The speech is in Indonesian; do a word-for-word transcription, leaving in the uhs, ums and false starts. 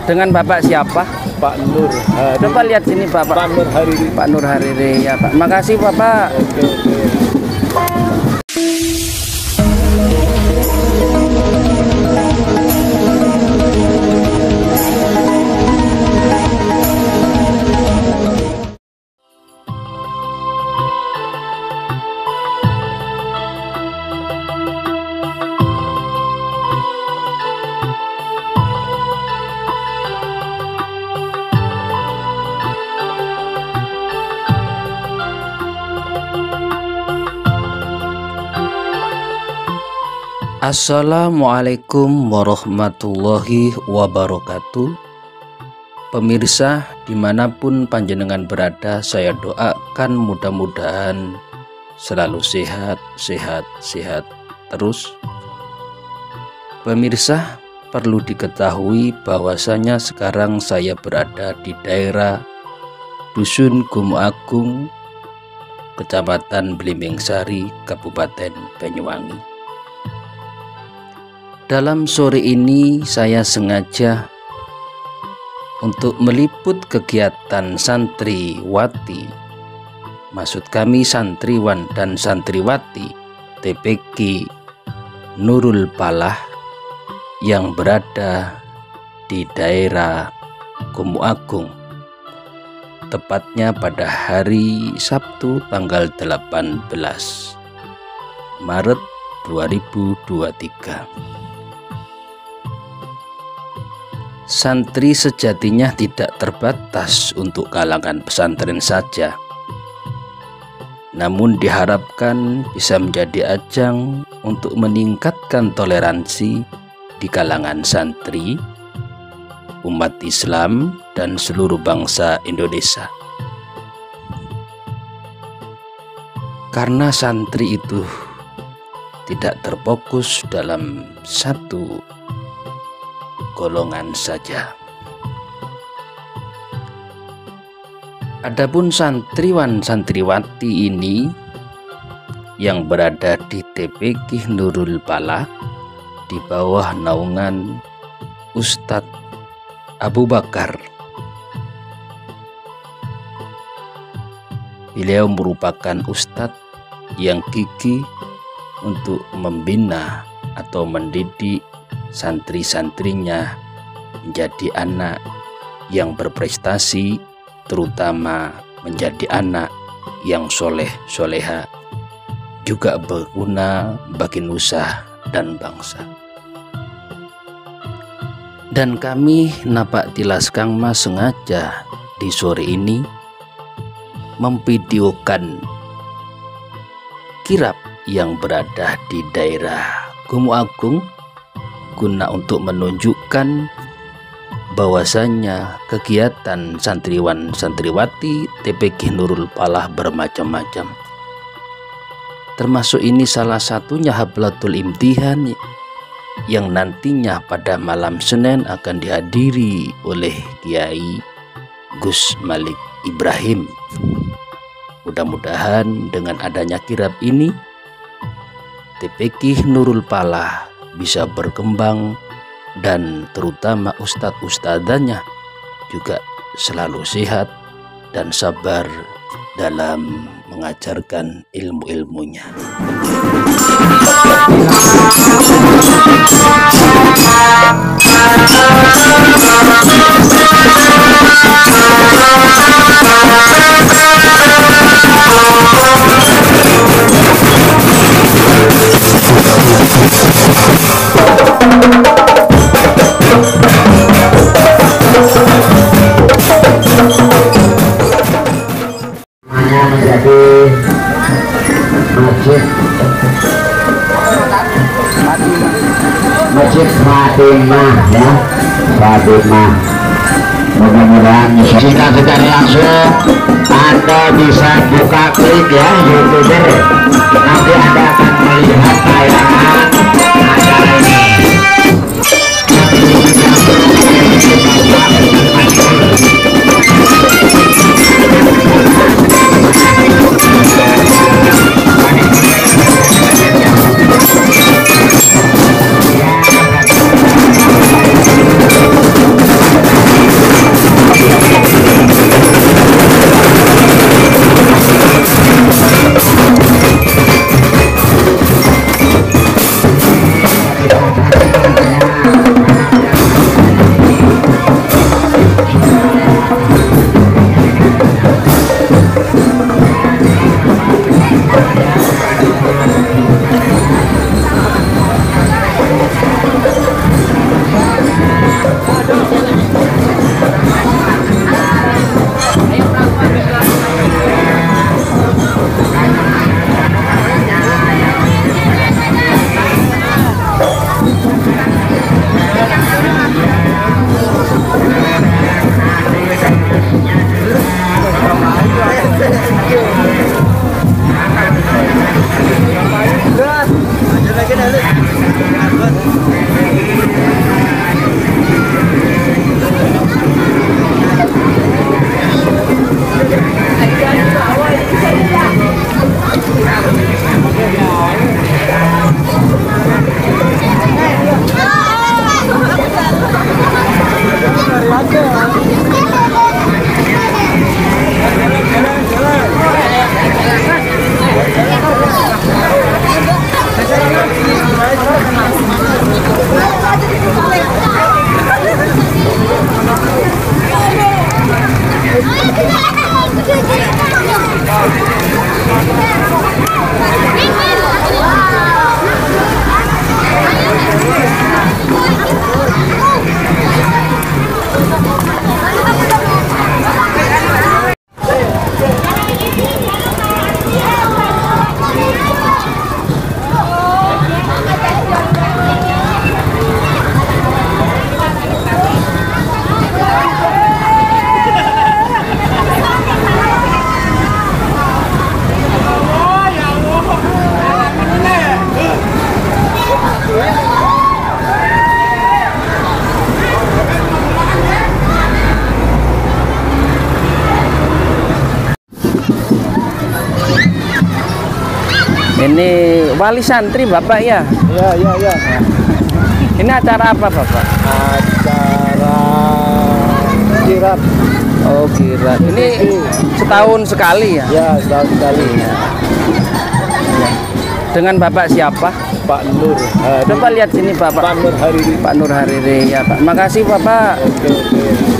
dengan Bapak siapa? Pak Nur Hariri. Coba lihat sini Bapak. Pak Nur Hariri. Pak Nur Hariri ya Pak. Makasih Bapak. Oke, oke. Assalamualaikum warahmatullahi wabarakatuh. Pemirsa dimanapun panjenengan berada, saya doakan mudah-mudahan selalu sehat, sehat, sehat terus. Pemirsa, perlu diketahui bahwasanya sekarang saya berada di daerah Dusun Gumu Agung, Kecamatan Blimbing-Sari, Kabupaten Banyuwangi. Dalam sore ini saya sengaja untuk meliput kegiatan santriwati, maksud kami santriwan dan santriwati T P Q Nurul Palah yang berada di daerah Gumu Agung, tepatnya pada hari Sabtu tanggal delapan belas Maret dua ribu dua puluh tiga. Santri sejatinya tidak terbatas untuk kalangan pesantren saja, namun diharapkan bisa menjadi ajang untuk meningkatkan toleransi di kalangan santri, umat Islam, dan seluruh bangsa Indonesia. Karena santri itu tidak terfokus dalam satu golongan saja. Adapun santriwan santriwati ini yang berada di T P Q Nurul Palah di bawah naungan Ustadz Abu Bakar. Beliau merupakan ustadz yang gigih untuk membina atau mendidik santri-santrinya menjadi anak yang berprestasi, terutama menjadi anak yang soleh soleha, juga berguna bagi nusa dan bangsa. Dan kami Napak Tilas Kang Mas sengaja di sore ini memvideokan kirab yang berada di daerah Gumu Agung guna untuk menunjukkan bahwasanya kegiatan santriwan santriwati T P Q Nurul Palah bermacam-macam. Termasuk ini salah satunya Hablatul Imtihan yang nantinya pada malam Senin akan dihadiri oleh Kiai Gus Malik Ibrahim. Mudah-mudahan dengan adanya kirab ini T P Q Nurul Palah bisa berkembang dan terutama ustadz-ustadzanya juga selalu sehat dan sabar dalam mengajarkan ilmu-ilmunya. Menjadi masjid masjid Fatimah ya, Fatimah. Mudah-mudahan jika secara langsung Anda bisa buka klik ya YouTuber, nanti Anda akan melihat tayangan acara ini. Ini wali santri Bapak ya? Ya, ya, ya. Ini acara apa Bapak? Acara kirap. Oh kirap. Ini setahun sekali ya? Ya, setahun sekali. Ya. Dengan Bapak siapa? Pak Nur Hariri. Coba lihat sini Bapak. Pak Nur Hariri. Pak Nur Hariri ya Pak. Makasih Bapak. Oke, oke.